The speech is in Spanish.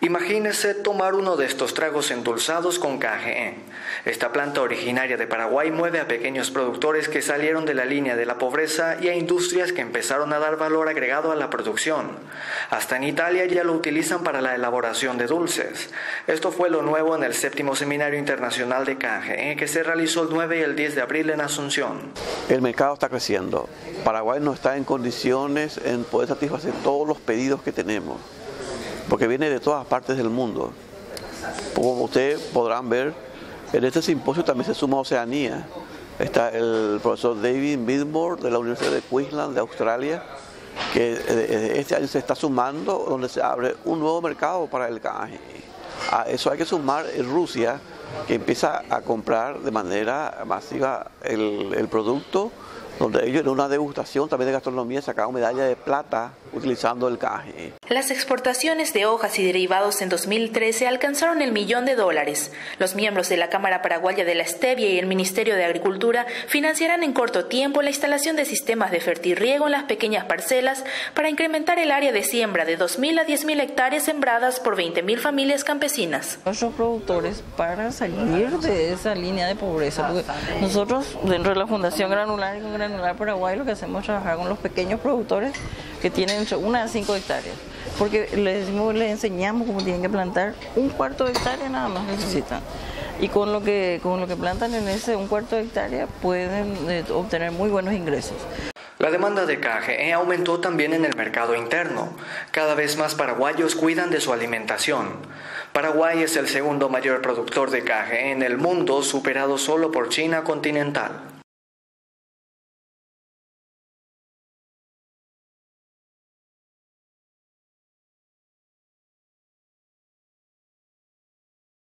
Imagínese tomar uno de estos tragos endulzados con KGE. Esta planta originaria de Paraguay mueve a pequeños productores que salieron de la línea de la pobreza y a industrias que empezaron a dar valor agregado a la producción. Hasta en Italia ya lo utilizan para la elaboración de dulces. Esto fue lo nuevo en el 7º Seminario Internacional de KGE que se realizó el 9 y el 10 de abril en Asunción. El mercado está creciendo. Paraguay no está en condiciones en poder satisfacer todos los pedidos que tenemos, porque viene de todas partes del mundo. Como ustedes podrán ver, en este simposio también se suma Oceanía. Está el profesor David Bidmore de la Universidad de Queensland de Australia, que este año se está sumando, donde se abre un nuevo mercado para el KGE. A eso hay que sumar Rusia, que empieza a comprar de manera masiva el producto, donde ellos en una degustación también de gastronomía sacaron medalla de plata utilizando el KGE. Las exportaciones de hojas y derivados en 2013 alcanzaron el $1.000.000. Los miembros de la Cámara Paraguaya de la Stevia y el Ministerio de Agricultura financiarán en corto tiempo la instalación de sistemas de fertirriego en las pequeñas parcelas para incrementar el área de siembra de 2.000 a 10.000 hectáreas sembradas por 20.000 familias campesinas. Nuestros productores, para salir de esa línea de pobreza, porque nosotros dentro de la Fundación Granular y con Granular Paraguay lo que hacemos es trabajar con los pequeños productores que tienen entre 1 a 5 hectáreas, porque les enseñamos cómo tienen que plantar 1/4 de hectárea nada más necesitan, y con lo que plantan en ese 1/4 de hectárea pueden obtener muy buenos ingresos. La demanda de KGE aumentó también en el mercado interno. Cada vez más paraguayos cuidan de su alimentación. Paraguay es el segundo mayor productor de KGE en el mundo, superado solo por China continental.